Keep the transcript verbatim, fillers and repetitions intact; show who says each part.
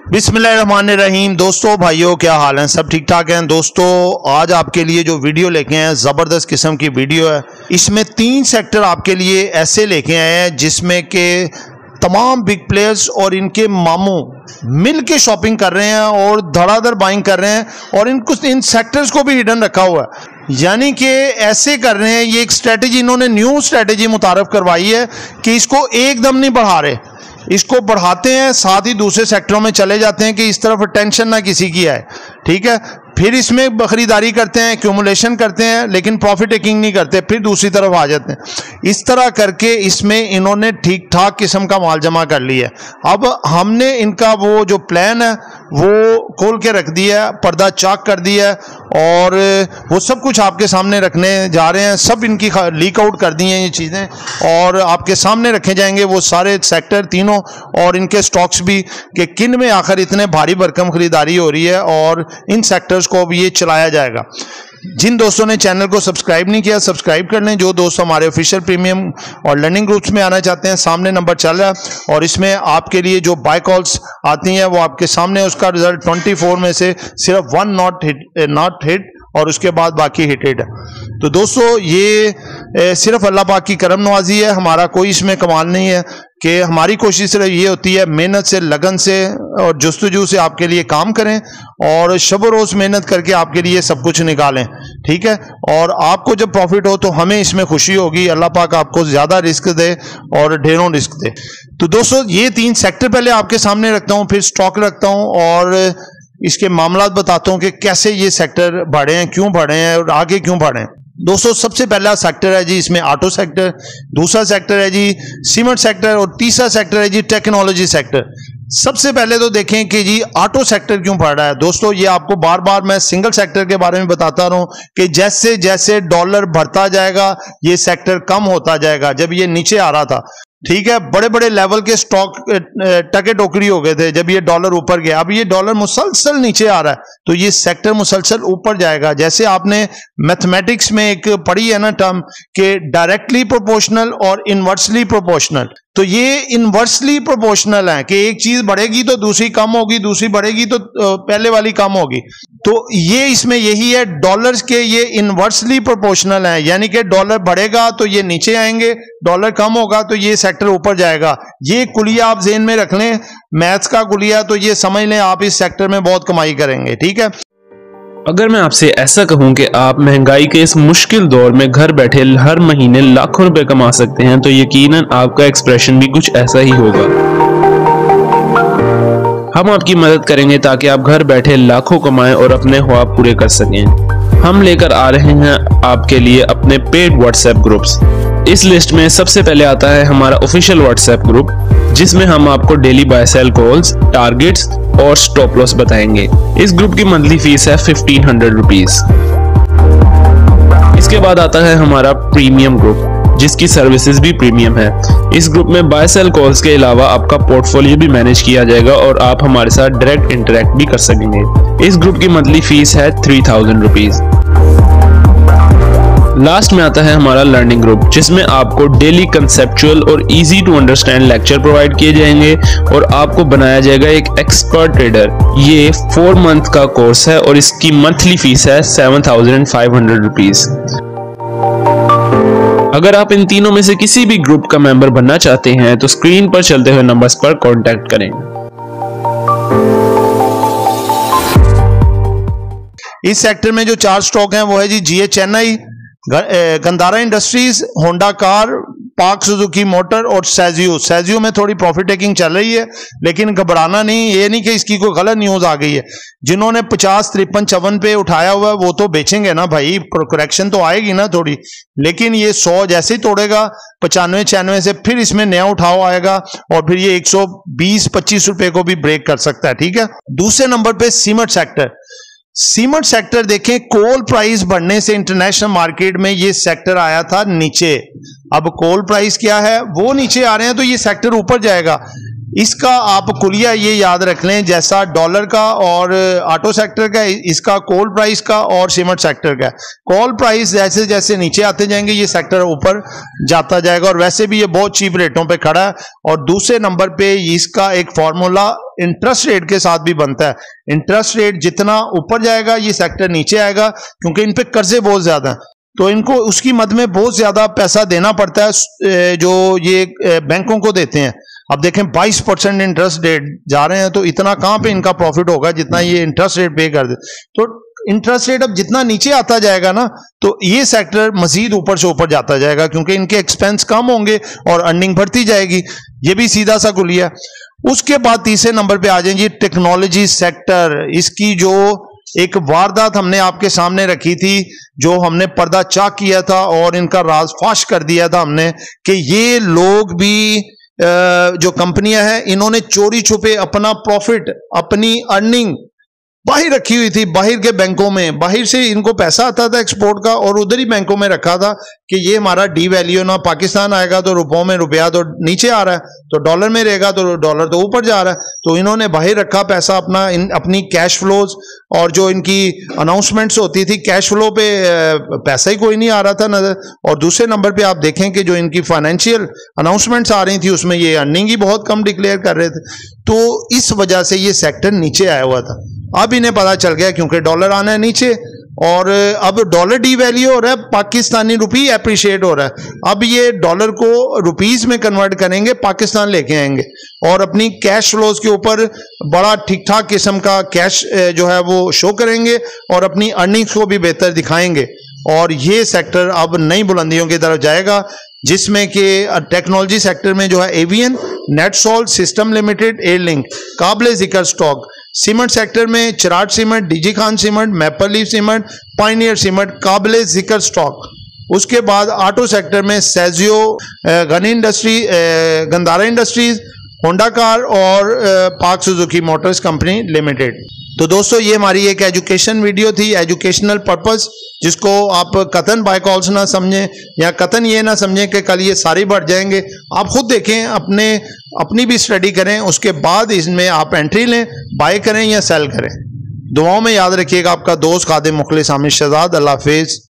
Speaker 1: बिस्मिल्लाहिर्रहमानिर्रहीम। दोस्तों भाइयों, क्या हाल है? सब ठीक ठाक हैं? दोस्तों आज आपके लिए जो वीडियो लेके आए हैं ज़बरदस्त किस्म की वीडियो है। इसमें तीन सेक्टर आपके लिए ऐसे लेके आए हैं जिसमें के तमाम बिग प्लेयर्स और इनके मामू मिल के शॉपिंग कर रहे हैं और धड़ाधड़ बाइंग कर रहे हैं और इनको इन सेक्टर्स को भी हिडन रखा हुआ है, यानी कि ऐसे कर रहे हैं। ये एक स्ट्रेटेजी इन्होंने न्यू स्ट्रेटेजी मुतारफ करवाई है कि इसको एकदम नहीं बढ़ा रहे, इसको बढ़ाते हैं, साथ ही दूसरे सेक्टरों में चले जाते हैं कि इस तरफ टेंशन ना किसी की आए, ठीक है। फिर इसमें खरीदारी करते हैं, एक्यूमुलेशन करते हैं, लेकिन प्रॉफिट टेकिंग नहीं करते, फिर दूसरी तरफ आ जाते हैं। इस तरह करके इसमें इन्होंने ठीक ठाक किस्म का माल जमा कर लिया है। अब हमने इनका वो जो प्लान है वो खोल के रख दिया है, पर्दा चाक कर दिया है और वो सब कुछ आपके सामने रखने जा रहे हैं। सब इनकी लीक आउट कर दी हैं ये चीज़ें और आपके सामने रखे जाएंगे वो सारे सेक्टर तीनों और इनके स्टॉक्स भी कि किन में आखिर इतने भारी भरकम खरीदारी हो रही है और इन सेक्टर्स को भी ये चलाया जाएगा। जिन दोस्तों ने चैनल को सब्सक्राइब नहीं किया सब्सक्राइब कर लें। जो दोस्त हमारे ऑफिशियल प्रीमियम और लर्निंग ग्रुप्स में आना चाहते हैं, सामने नंबर चल रहा है और इसमें आपके लिए जो बाय कॉल्स आती हैं वो आपके सामने, उसका रिजल्ट चौबीस में से सिर्फ one not hit not hit और उसके बाद बाकी हिटेड है। तो दोस्तों ये ए, सिर्फ अल्लाह पाक की करम नवाजी है, हमारा कोई इसमें कमाल नहीं है कि हमारी कोशिश सिर्फ ये होती है मेहनत से, लगन से और जुस्तजू से आपके लिए काम करें और शब रोज़ मेहनत करके आपके लिए सब कुछ निकालें, ठीक है। और आपको जब प्रॉफिट हो तो हमें इसमें खुशी होगी। अल्लाह पाक आपको ज़्यादा रिस्क दे और ढेरों रिस्क दे। तो दोस्तों ये तीन सेक्टर पहले आपके सामने रखता हूँ, फिर स्टॉक रखता हूँ और इसके मामला बताता हूँ कि कैसे ये सेक्टर बढ़े हैं, क्यों बढ़े हैं और आगे क्यों बढ़े हैं। दोस्तों सबसे पहला सेक्टर है जी इसमें ऑटो सेक्टर, दूसरा सेक्टर है जी सीमेंट सेक्टर और तीसरा सेक्टर है जी टेक्नोलॉजी सेक्टर। सबसे पहले तो देखें कि जी ऑटो सेक्टर क्यों बढ़ रहा है। दोस्तों ये आपको बार बार मैं सिंगल सेक्टर के बारे में बताता रहा हूं कि जैसे जैसे डॉलर बढ़ता जाएगा ये सेक्टर कम होता जाएगा। जब ये नीचे आ रहा था, ठीक है, बड़े बड़े लेवल के स्टॉक टके टोकरी हो गए थे जब ये डॉलर ऊपर गया। अब ये डॉलर मुसलसल नीचे आ रहा है तो ये सेक्टर मुसलसल ऊपर जाएगा। जैसे आपने मैथमेटिक्स में एक पढ़ी है ना टर्म कि डायरेक्टली प्रोपोर्शनल और इनवर्सली प्रोपोर्शनल, तो ये इनवर्सली प्रोपोर्शनल है कि एक चीज बढ़ेगी तो दूसरी कम होगी, दूसरी बढ़ेगी तो पहले वाली कम होगी। तो ये इसमें यही है, डॉलर्स के ये इनवर्सली प्रोपोर्शनल है, यानी कि डॉलर बढ़ेगा तो ये नीचे आएंगे, डॉलर कम होगा तो ये सेक्टर ऊपर जाएगा। ये कुलिया आप ज़हन में रख लें, मैथ्स का कुलिया, तो ये समझ लें आप इस सेक्टर में बहुत कमाई करेंगे, ठीक है।
Speaker 2: अगर मैं आपसे ऐसा कहूं कि आप महंगाई के इस मुश्किल दौर में घर बैठे हर महीने लाखों रुपए कमा सकते हैं तो यकीनन आपका एक्सप्रेशन भी कुछ ऐसा ही होगा। हम आपकी मदद करेंगे ताकि आप घर बैठे लाखों कमाएं और अपने ख्वाब पूरे कर सकें। हम लेकर आ रहे हैं आपके लिए अपने पेड व्हाट्सएप ग्रुप्स। इस लिस्ट में सबसे पहले आता है हमारा ऑफिशियल व्हाट्सएप ग्रुप जिसमें हम आपको daily buy sell calls, targets और स्टॉप लॉस बताएंगे। इस ग्रुप की मंथली फीस है फिफ्टीन हंड्रेड रुपीज। इसके बाद आता है हमारा प्रीमियम ग्रुप जिसकी सर्विसेज भी प्रीमियम है। इस ग्रुप में बाय सेल कॉल्स के अलावा आपका पोर्टफोलियो भी मैनेज किया जाएगा और आप हमारे साथ डायरेक्ट इंटरेक्ट भी कर सकेंगे। इस ग्रुप की मंथली फीस है थ्री थाउजेंड रुपीज। लास्ट में आता है हमारा लर्निंग ग्रुप जिसमें आपको डेली कंसेप्चुअल और easy to understand lecture provide किए जाएंगे और आपको बनाया जाएगा एक एक्सपर्ट ट्रेडर। ये फोर मंथ का कोर्स है और इसकी मंथली फीस है seven thousand five hundred rupees. अगर आप इन तीनों में से किसी भी ग्रुप का मेंबर बनना चाहते हैं तो स्क्रीन पर चलते हुए नंबर्स पर कांटेक्ट करें।
Speaker 1: इस सेक्टर में जो चार स्टॉक हैं वो है जी जीए चेन्नई, Gandhara industries, Honda car, Pak Suzuki motor और सैजियो। सैजियो में थोड़ी प्रॉफिट टेकिंग चल रही है लेकिन घबराना नहीं, ये नहीं कि इसकी कोई गलत न्यूज आ गई है। जिन्होंने पचास तिरपन चौवन पे उठाया हुआ है वो तो बेचेंगे ना भाई, करेक्शन तो आएगी ना थोड़ी, लेकिन ये सौ जैसे ही तोड़ेगा पचानवे छियानवे से फिर इसमें नया उठाव आएगा और फिर ये एक सौ बीस पच्चीस रुपए को भी ब्रेक कर सकता है, ठीक है। दूसरे नंबर पे सीमेंट सेक्टर। सीमेंट सेक्टर देखें, कोल प्राइस बढ़ने से इंटरनेशनल मार्केट में ये सेक्टर आया था नीचे। अब कोल प्राइस क्या है, वो नीचे आ रहे हैं तो ये सेक्टर ऊपर जाएगा। इसका आप कुलिया ये याद रख लें, जैसा डॉलर का और ऑटो सेक्टर का, इसका कोल प्राइस का और सीमेंट सेक्टर का। कोल प्राइस जैसे जैसे नीचे आते जाएंगे ये सेक्टर ऊपर जाता जाएगा, और वैसे भी ये बहुत चीप रेटों पे खड़ा है। और दूसरे नंबर पे इसका एक फॉर्मूला इंटरेस्ट रेट के साथ भी बनता है। इंटरेस्ट रेट जितना ऊपर जाएगा ये सेक्टर नीचे आएगा, क्योंकि इन पे कर्जे बहुत ज्यादा हैं, तो इनको उसकी मद में बहुत ज्यादा पैसा देना पड़ता है जो ये बैंकों को देते हैं। अब देखें बाईस परसेंट इंटरेस्ट रेट जा रहे हैं, तो इतना कहां पे इनका प्रॉफिट होगा जितना ये इंटरेस्ट रेट पे कर दे। तो इंटरेस्ट रेट अब जितना नीचे आता जाएगा ना, तो ये सेक्टर मजीद ऊपर से ऊपर जाता जाएगा, क्योंकि इनके एक्सपेंस कम होंगे और अर्निंग बढ़ती जाएगी। ये भी सीधा सा कुलिया। उसके बाद तीसरे नंबर पे आ जाएंगे टेक्नोलॉजी सेक्टर। इसकी जो एक वारदात हमने आपके सामने रखी थी, जो हमने पर्दा चाक किया था और इनका राज फाश कर दिया था हमने, कि ये लोग भी जो कंपनियां हैं इन्होंने चोरी छुपे अपना प्रॉफिट, अपनी अर्निंग बाहर रखी हुई थी, बाहर के बैंकों में। बाहर से इनको पैसा आता था एक्सपोर्ट का, और उधर ही बैंकों में रखा था कि ये हमारा डी वैल्यू ना, पाकिस्तान आएगा तो रुपयों में रुपया तो नीचे आ रहा है, तो डॉलर में रहेगा तो डॉलर तो ऊपर जा रहा है। तो इन्होंने बाहर रखा पैसा अपना, इन अपनी कैश फ्लोज, और जो इनकी अनाउंसमेंट्स होती थी कैश फ्लो पे पैसा ही कोई नहीं आ रहा था नजर। और दूसरे नंबर पे आप देखें कि जो इनकी फाइनेंशियल अनाउंसमेंट्स आ रही थी उसमें ये अर्निंग ही बहुत कम डिक्लेयर कर रहे थे। तो इस वजह से ये सेक्टर नीचे आया हुआ था। अब इन्हें पता चल गया क्योंकि डॉलर आना है नीचे, और अब डॉलर डी वैल्यू हो रहा है, पाकिस्तानी रुपी एप्रिशिएट हो रहा है। अब ये डॉलर को रुपीस में कन्वर्ट करेंगे, पाकिस्तान लेके आएंगे, और अपनी कैश फ्लोज के ऊपर बड़ा ठीक ठाक किस्म का कैश जो है वो शो करेंगे, और अपनी अर्निंग्स को भी बेहतर दिखाएंगे। और ये सेक्टर अब नई बुलंदियों की तरफ जाएगा, जिसमें कि टेक्नोलॉजी सेक्टर में जो है एवियन, नेटसॉल्ट सिस्टम लिमिटेड, एयरलिंक, काबिल जिक्र स्टॉक। सीमेंट सेक्टर में Cherat cement, DG Khan cement, Maple Leaf cement, Pioneer cement, काबिल जिक्र स्टॉक। उसके बाद ऑटो सेक्टर में सेजियो, Ghani industry, Gandhara industries, Honda car और Pak Suzuki Motors company limited. तो दोस्तों ये हमारी एक एजुकेशन वीडियो थी, एजुकेशनल पर्पस, जिसको आप कतन बाय कॉल्स ना समझें, या कतन ये ना समझें कि कल ये सारे बढ़ जाएंगे। आप खुद देखें, अपने अपनी भी स्टडी करें, उसके बाद इसमें आप एंट्री लें, बाय करें या सेल करें। दुआओं में याद रखिएगा। आपका दोस्त खादिम मुखलिस हामिद शहजाद। अल्लाह हाफिज़।